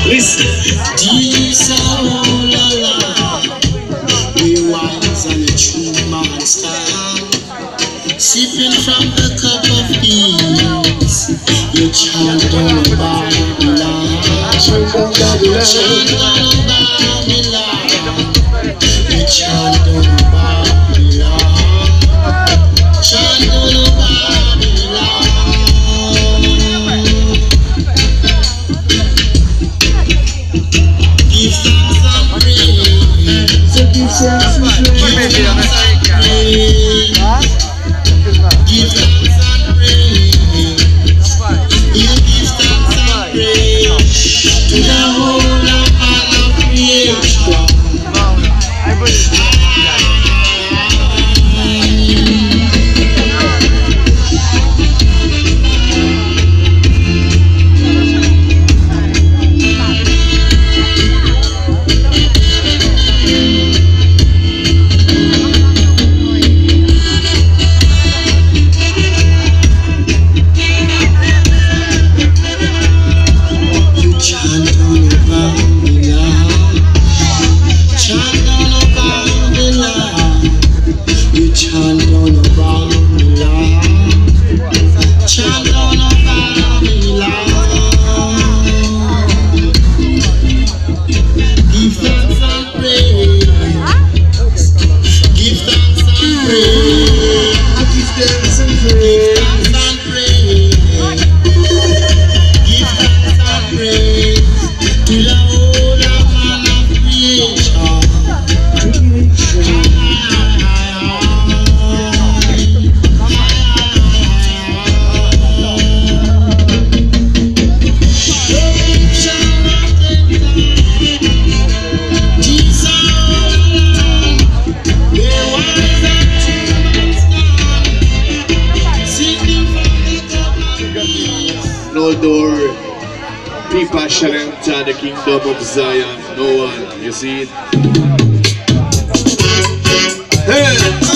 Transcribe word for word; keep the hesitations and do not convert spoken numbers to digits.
Listen. These are all alive. We wise and a true man stand. Sipping from the cup of peace. You chant on Babylon. You chant on Babylon. You chant on Babylon. Chant on Babylon. Give thanks and praise. Give thanks and praise. Give thanks and praise. You give thanks and praise to the whole of creation. No door, people shall enter the kingdom of Zion. No one, you see it? Hey!